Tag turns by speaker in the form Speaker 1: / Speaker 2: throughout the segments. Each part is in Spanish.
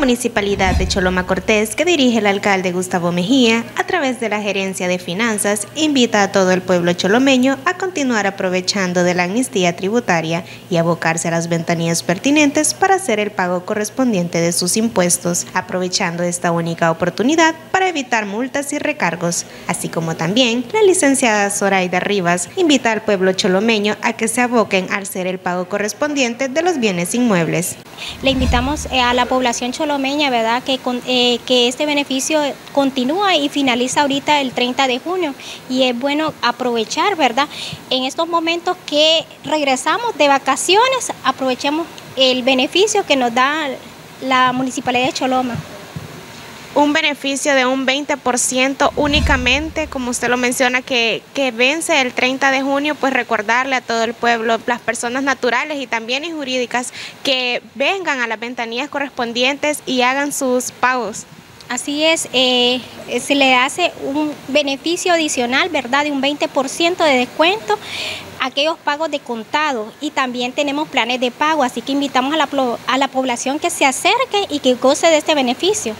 Speaker 1: Municipalidad de Choloma Cortés, que dirige el alcalde Gustavo Mejía, a través de la Gerencia de Finanzas, invita a todo el pueblo cholomeño a continuar aprovechando de la amnistía tributaria y abocarse a las ventanillas pertinentes para hacer el pago correspondiente de sus impuestos, aprovechando esta única oportunidad para evitar multas y recargos. Así como también la licenciada Zoraida Rivas invita al pueblo cholomeño a que se aboquen al hacer el pago correspondiente de los bienes inmuebles.
Speaker 2: Le invitamos a la población cholomeña, ¿verdad?, que este beneficio continúa y finaliza ahorita el 30 de junio y es bueno aprovechar, ¿verdad? En estos momentos que regresamos de vacaciones, aprovechemos el beneficio que nos da la Municipalidad de Choloma.
Speaker 1: Un beneficio de un 20% únicamente, como usted lo menciona, que vence el 30 de junio, pues recordarle a todo el pueblo, las personas naturales y también jurídicas, que vengan a las ventanillas correspondientes y hagan sus pagos.
Speaker 2: Así es, se le hace un beneficio adicional, ¿verdad?, de un 20% de descuento a aquellos pagos de contado, y también tenemos planes de pago, así que invitamos a la población que se acerque y que goce de este beneficio.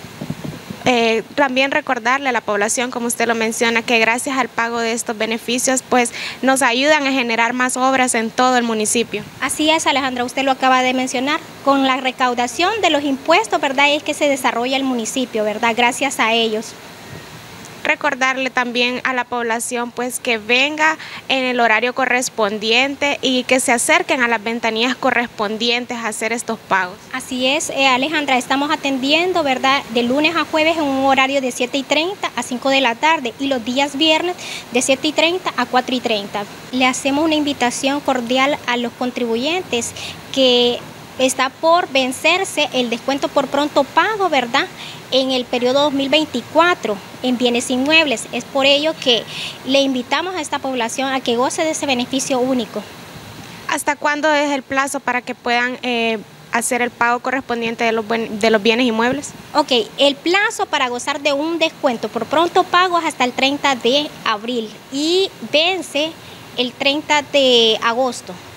Speaker 1: También recordarle a la población, como usted lo menciona, que gracias al pago de estos beneficios, pues nos ayudan a generar más obras en todo el municipio.
Speaker 2: Así es, Alejandra, usted lo acaba de mencionar, con la recaudación de los impuestos, ¿verdad?, es que se desarrolla el municipio, ¿verdad?, gracias a ellos.
Speaker 1: Recordarle también a la población pues que venga en el horario correspondiente y que se acerquen a las ventanillas correspondientes a hacer estos pagos.
Speaker 2: Así es, Alejandra, estamos atendiendo, ¿verdad?, de lunes a jueves en un horario de 7:30 a 5 de la tarde y los días viernes de 7:30 a 4:30. Le hacemos una invitación cordial a los contribuyentes que está por vencerse el descuento por pronto pago, ¿verdad?, en el periodo 2024 en bienes inmuebles. Es por ello que le invitamos a esta población a que goce de ese beneficio único.
Speaker 1: ¿Hasta cuándo es el plazo para que puedan hacer el pago correspondiente de los bienes inmuebles?
Speaker 2: Ok, el plazo para gozar de un descuento por pronto pago es hasta el 30 de abril y vence el 30 de agosto.